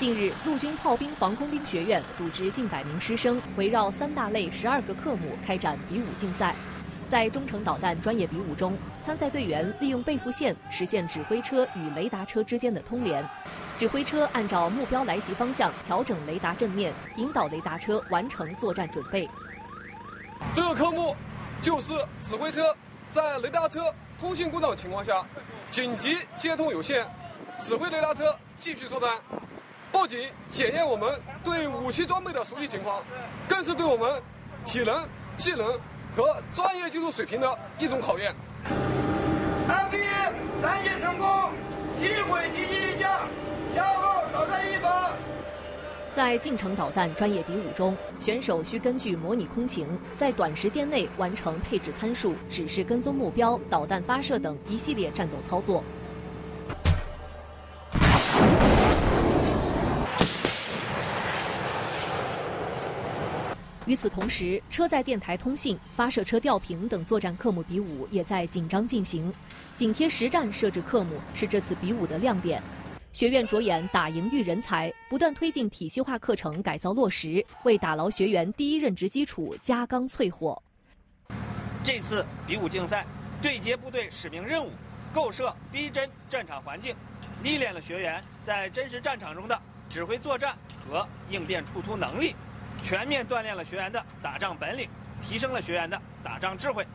近日，陆军炮兵防空兵学院组织近100名师生，围绕3大类12个科目开展比武竞赛。在中程导弹专业比武中，参赛队员利用背负线实现指挥车与雷达车之间的通联。指挥车按照目标来袭方向调整雷达阵面，引导雷达车完成作战准备。 这个科目就是指挥车在雷达车通信故障情况下，紧急接通有线，指挥雷达车继续作战。不仅检验我们对武器装备的熟悉情况，更是对我们体能、技能和专业技术水平的一种考验。 3B拦截成功，击毁敌机一架，消耗导弹1发。 在近程导弹专业比武中，选手需根据模拟空情，在短时间内完成配置参数、指示跟踪目标、导弹发射等一系列战斗操作。与此同时，车载电台通信、发射车吊瓶等作战科目比武也在紧张进行。紧贴实战设置科目是这次比武的亮点。学院着眼打赢育人才，不断推进体系化课程改造落实，为打牢学员第一任职基础加钢淬火。 这次比武竞赛对接部队使命任务，构设逼真战场环境，历练了学员在真实战场中的指挥作战和应变处突能力，全面锻炼了学员的打仗本领，提升了学员的打仗智慧。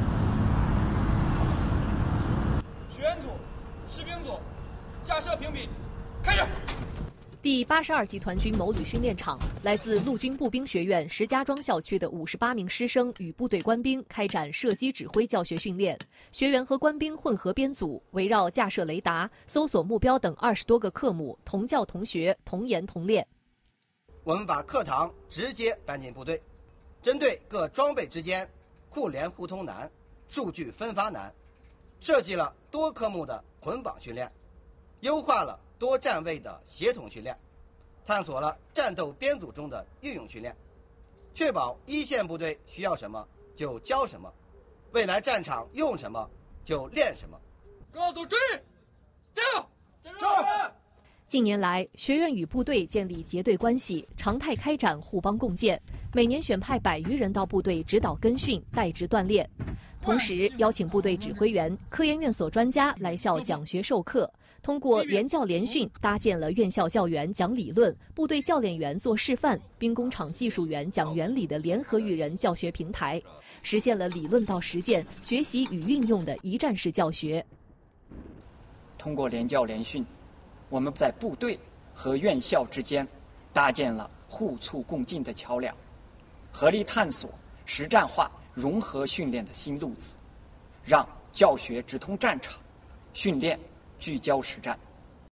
学员组、士兵组，架设评比，开始。 第82集团军某旅训练场，来自陆军步兵学院石家庄校区的58名师生与部队官兵开展射击指挥教学训练。学员和官兵混合编组，围绕架设雷达、搜索目标等20多个科目，同教同学，同研同练。 我们把课堂直接搬进部队，针对各装备之间互联互通难、数据分发难，设计了多科目的捆绑训练，优化了多站位的协同训练，探索了战斗编组中的运用训练，确保一线部队需要什么就教什么，未来战场用什么就练什么。 各组注意，加油！加油！ 近年来，学院与部队建立结对关系，常态开展互帮共建，每年选派100余人到部队指导跟训、带职锻炼。同时，邀请部队指挥员、科研院所专家来校讲学授课，通过联教联训，搭建了院校教员讲理论、部队教练员做示范、兵工厂技术员讲原理的联合育人教学平台，实现了理论到实践、学习与运用的一站式教学。 通过联教联训，我们在部队和院校之间搭建了互促共进的桥梁，合力探索实战化融合训练的新路子，让教学直通战场，训练聚焦实战。